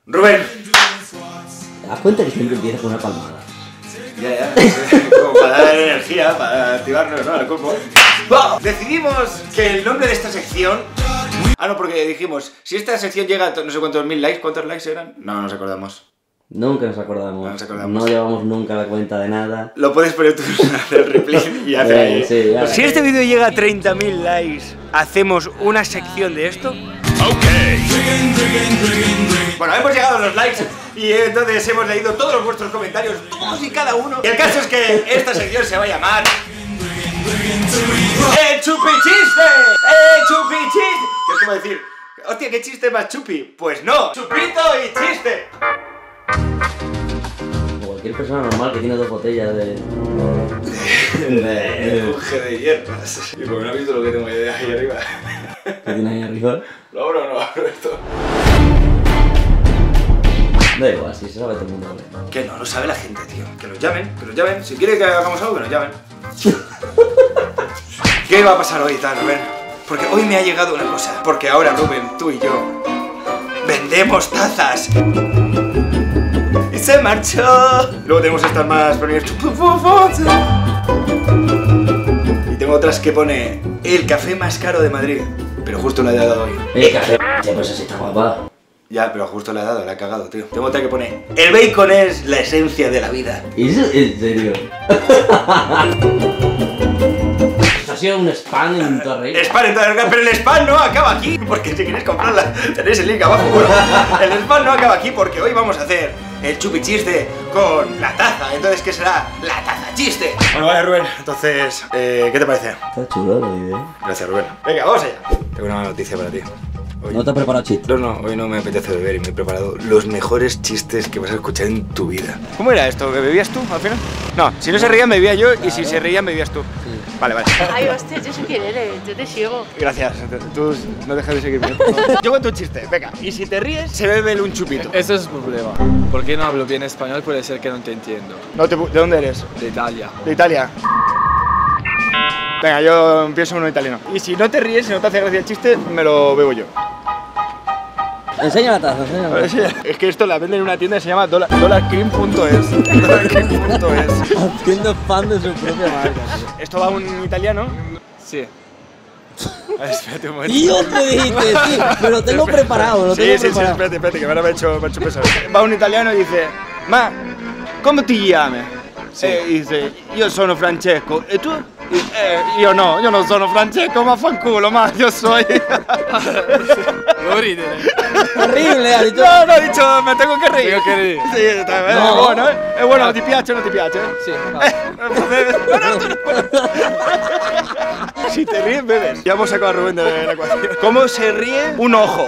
Rubén. ¿Te das cuenta que siempre empieza con una palmada? Ya, como para dar energía, para activarnos, ¿no? El cuerpo. Decidimos que el nombre de esta sección... Ah, no, porque dijimos, si esta sección llega a no sé cuántos mil likes, ¿cuántos likes eran? No nos acordamos. Nunca nos acordamos. No nos acordamos. No llevamos nunca la cuenta de nada. Lo puedes poner tú en el replay y hacer ahí. Sí, ya. Si este vídeo llega a 30.000 likes, ¿hacemos una sección de esto? Bueno, hemos llegado a los likes y entonces hemos leído todos vuestros comentarios, todos y cada uno. Y el caso es que esta sección se va a llamar... ¡El chupichiste! ¡El chupichiste! Que es como decir, hostia, ¿qué chiste más chupi? Pues no, chupito y chiste. Cualquier persona normal que tiene 2 botellas de empuje de hierbas. Y porque no has visto lo que tengo ahí arriba. ¿Qué tienes ahí arriba? No abro esto. Da igual, si se sabe todo el mundo. Que no lo sabe la gente, tío. Que nos llamen. Si quiere que hagamos algo, que nos llamen. ¿Qué va a pasar hoy, tal, Rubén? Porque hoy me ha llegado una cosa. Porque ahora, Rubén, tú y yo vendemos tazas. Y se marchó. Luego tenemos estas más premios. Y tengo otras que pone el café más caro de Madrid. Pero justo la he dado hoy. El café, pues así está guapa. Ya, pero justo la he dado, la he cagado, tío. Tengo otra que pone el bacon es la esencia de la vida. ¿Eso en serio? Ha sido un spam en Torre. Spam en Torre, pero el spam no acaba aquí. Porque si queréis comprarla, tenéis el link abajo. Bueno, el spam no acaba aquí porque hoy vamos a hacer el chupichiste con la taza. Entonces, ¿qué será? La taza chiste. Bueno, vale, Rubén. Entonces, ¿qué te parece? Está chulo la idea. Gracias, Rubén. Venga, vamos allá. Tengo una noticia para ti. Hoy... ¿No te has preparado chistes? No, hoy no me apetece beber y me he preparado los mejores chistes que vas a escuchar en tu vida. ¿Cómo era esto? ¿Que bebías tú al final? No, si no se reían me bebía yo y si se reían me bebías tú. Sí. Vale. Ay, hostia, yo sé quién eres, yo te sigo. Gracias, tú no dejas de seguirme. Yo cuento un chiste, venga. Y si te ríes, se bebe un chupito. Ese es el problema. Porque no hablo bien español, puede ser que no te entiendo. No ¿De dónde eres? De Italia. De Italia. Venga, yo empiezo uno italiano. Y si no te ríes, si no te hace gracia el chiste, me lo bebo yo. Enseña la taza, enseña la taza. Es que esto la venden en una tienda que se llama dollarcream.es. Dollarcream.es. Haciendo fan de su propia marca. ¿Esto va un italiano? Sí. Espérate un momento. Tío, te dijiste, sí, me lo tengo preparado, Sí, espérate, que ahora me he hecho pesado. Va un italiano y dice, ma, ¿cómo ti llami? Sí. Dice, io sono Francesco, ¿e tú? Io no sono Francesco, ma fanculo, ma io soy... Devo ridere. Horrible, ha dicho. No, he dicho, me tengo que reír. Tengo que reír. Sí, está bien, No. es bueno, ¿eh? Es bueno, ¿ti piace o no ti piace? Sí, Si te ríes, bebes. Ya hemos sacado a Rubén de la ecuación. ¿Cómo se ríe un ojo?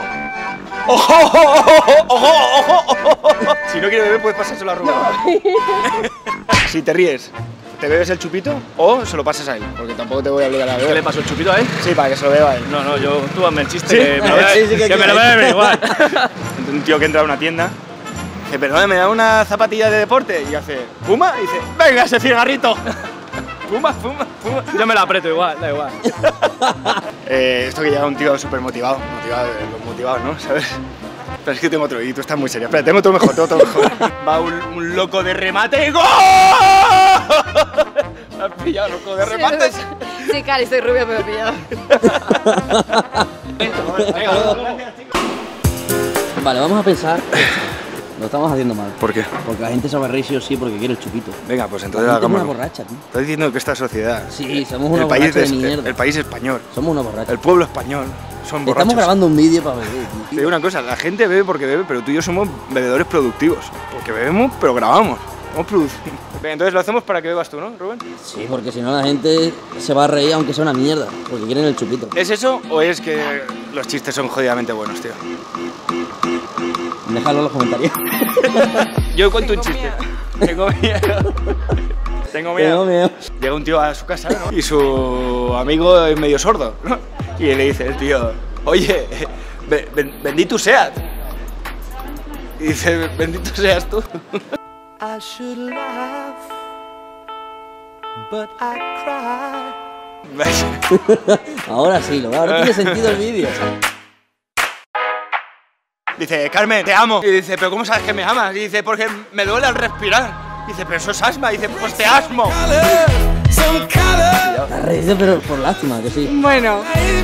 ¡Ojo! Si no quiere beber, puedes pasárselo a Rubén. Si te ríes, ¿te bebes el chupito o se lo pasas a él? Porque tampoco te voy a obligar a beber. ¿Qué le pasó el chupito a él? Sí, para que se lo beba a él. No, tú hazme el chiste ¿Sí? que me lo voy a, Sí, que me lo voy a beber igual. Un tío que entra a una tienda, dice, perdón, ¿me da una zapatilla de deporte? Y hace, ¿fuma? Y dice, venga ese cigarrito. Fuma. Yo me la aprieto igual, da igual. Esto que llega un tío súper motivado, los motivados, ¿no? ¿Sabes? Pero es que tengo otro, y tú estás muy serio. Espera, tengo otro mejor. Va un loco de remate y ¡gol! ¿Me has pillado, loco de remate? Sí, Cari, soy rubia, me he pillado. Vale, vamos a pensar. Lo estamos haciendo mal. ¿Por qué? Porque la gente se va a reír sí o sí porque quiere el chupito. Venga, pues entonces La gente es una hagámoslo. borracha, tío. Estás diciendo que esta sociedad... Sí, somos unos el país borrachos de mierda. el país español, Somos unos borrachos. el pueblo español, son borrachos. Estamos grabando un vídeo para beber, Te tío. digo una cosa, la gente bebe porque bebe, pero tú y yo somos bebedores productivos. Porque bebemos, pero grabamos. Estamos produciendo. Venga, entonces lo hacemos para que bebas tú, ¿no, Rubén? Sí, porque si no la gente se va a reír aunque sea una mierda. Porque quieren el chupito. ¿Es eso o es que los chistes son jodidamente buenos, tío? Dejadlo en los comentarios. Yo cuento un chiste. Tengo miedo. Tengo miedo. Llega un tío a su casa, ¿no? Y su amigo es medio sordo, ¿no? Y le dice el tío, oye, bendito seas. Y dice, bendito seas tú. I should laugh, but I cry. Ahora sí, ahora tiene sentido el vídeo. Dice, Carmen, te amo. Y dice, ¿pero cómo sabes que me amas? Y dice, porque me duele al respirar. Y dice, pero eso es asma. Y dice, pues te asmo. La reíste, pero por lástima, que sí. Bueno.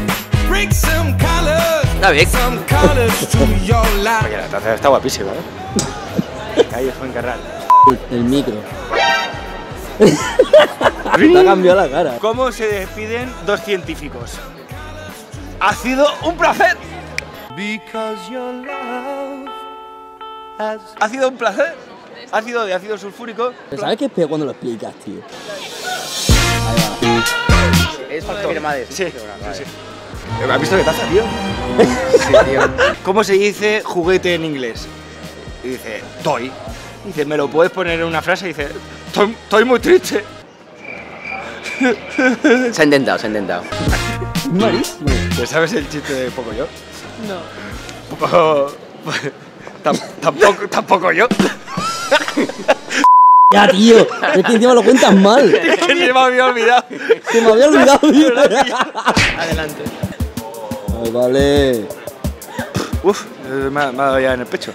Está bien. Oye, la taza está guapísima, ¿eh? Calle Fuencarral. El micro. Te ha cambiado la cara. ¿Cómo se despiden dos científicos? Ha sido un placer. Ha sido un placer. Ácido de ácido sulfúrico. ¿Sabes qué es peor cuando lo explicas, tío? Es firma de Sí, sí. ¿Has visto qué taza, tío? Sí, tío. ¿Cómo se dice juguete en inglés? Y dice, toy. Y dice, ¿me lo puedes poner en una frase? Y dice, estoy muy triste. Se ha intentado, se ha intentado. Malísimo. ¿Te sabes el chiste de Pocoyo? No. Tampoco yo. Ya, tío. Es que encima lo cuentas mal. Es que se me había olvidado. Se me había olvidado, tío. Adelante. Ay, vale. Uf, me ha dado ya en el pecho.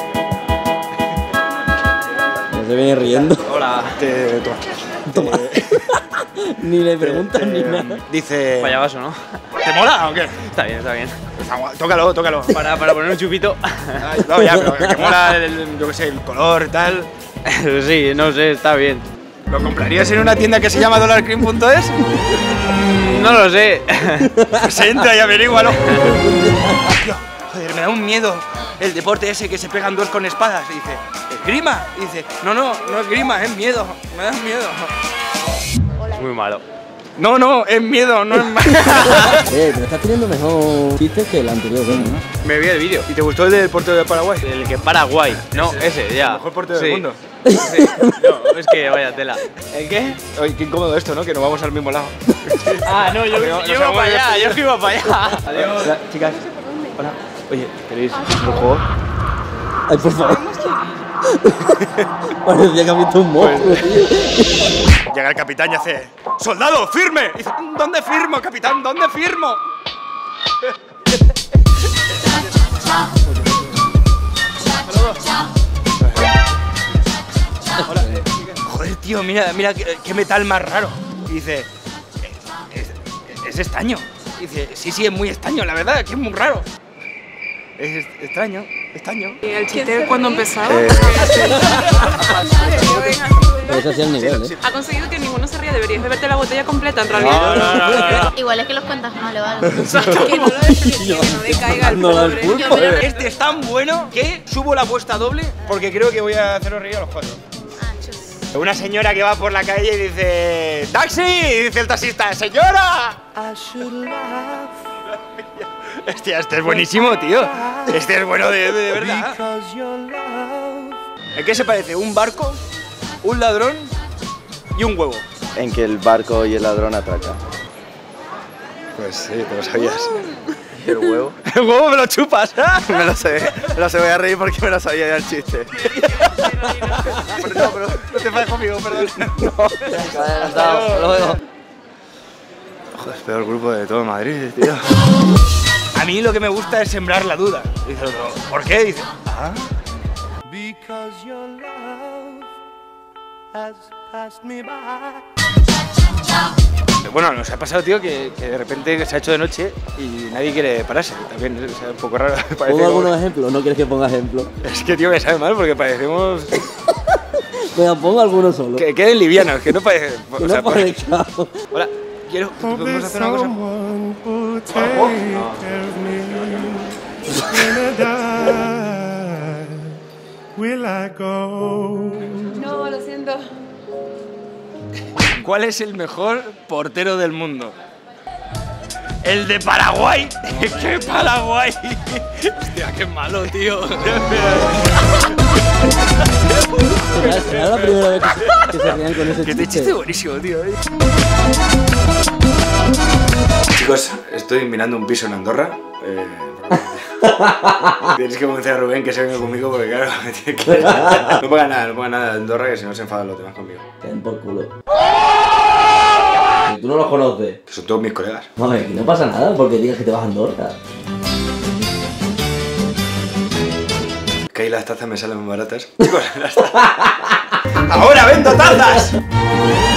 No se viene riendo. Hola. Toma. Ni le preguntas ni nada. Dice... Vaya vaso, ¿no? ¿Te mola o qué? Está bien, está bien. Tócalo. Para poner un chupito. Ay, no, ya, pero que mola yo qué sé, el color y tal. Sí, no sé, está bien. ¿Lo comprarías en una tienda que se llama dollarcream.es? No lo sé. Pues entra y averígualo. Tío, joder, me da un miedo el deporte ese que se pegan dos con espadas. Y dice, ¿esgrima? Y dice, no es grima, es miedo. Me da miedo. Es muy malo. No, es miedo, no es malo. Pero estás teniendo mejor chistes que el anterior, ¿no? Me vi el vídeo. ¿Y te gustó el del portero de Paraguay? El que Paraguay. No, ese, ya. El mejor portero del mundo. Sí. No, es que vaya tela. ¿El qué? Oye, qué incómodo esto, ¿no? Que nos vamos al mismo lado. Ah, no, yo iba para allá, yo iba para allá. Adiós. Hola, chicas. Hola. Oye, ¿queréis un juego? Ay, por favor. Parecía que ha visto un monstruo, tío. Llega el capitán y hace, ¡soldado, firme! Y dice, ¿dónde firmo, capitán? ¿Dónde firmo? Hola. Joder, tío, mira qué metal más raro. Y dice, es estaño. Y dice, sí, es muy estaño, la verdad, que es muy raro. Es extraño, estaño. ¿Y el chiste cuando empezaba? Pero eso hacía el nivel, ¿eh? Ha conseguido que ninguno se ría. Deberías beberte la botella completa, en realidad. No. Igual es que los cuentas mal o algo. Que no lo desprecie, que no decaiga el No la pobre. culpa, Este es tan bueno que subo la apuesta doble porque creo que voy a haceros reír a los cuatro. Una señora que va por la calle y dice ¡taxi! Y dice el taxista ¡señora! Hostia, este es buenísimo, tío. Este es bueno de verdad. ¿En qué se parece? ¿Un barco, un ladrón y un huevo? En que el barco y el ladrón atracan. Pues sí, te lo sabías. ¿Y el huevo? El huevo me lo chupas. Me lo sé, voy a reír porque me lo sabía ya el chiste. No, pero no te enfades conmigo, perdón. Luego. Joder, es peor grupo de todo Madrid, tío. A mí lo que me gusta es sembrar la duda. Dice el otro, ¿por qué? Dice, ah. Bueno, nos ha pasado, tío, que de repente se ha hecho de noche y nadie quiere pararse. También es un poco raro. ¿Pongo algunos ejemplos? ¿No quieres que ponga ejemplos? Es que, tío, me sabe mal porque parecemos... Venga, pongo algunos solo. Que queden livianos, que no parece... Que no parezca. Hola, quiero... ¿Podemos hacer una cosa? No, lo siento. ¿Cuál es el mejor portero del mundo? ¡El de Paraguay! ¡Qué Paraguay! Hostia, qué malo, tío. Será la primera vez que se rían con ese Que este chiste es buenísimo, tío. Chicos, estoy mirando un piso en Andorra. Tienes que convencer a Rubén que se venga conmigo porque claro, me tiene que... No ponga nada de Andorra que si no se enfadan los demás conmigo. Queden por culo. Si tú no los conoces. Que son todos mis colegas. No, aquí no pasa nada porque digas que te vas a Andorra. Que ahí las tazas me salen muy baratas. Chicos, las tazas. ¡Ahora vendo tazas!